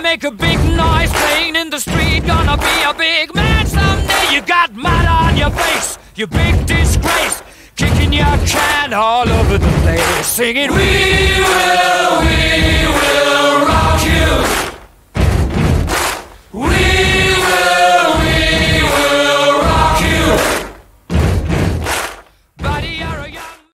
make a big noise playing in the street. Gonna be a big man someday. You got mud on your face, you big disgrace. Kicking your can all over the place, singing, we will, we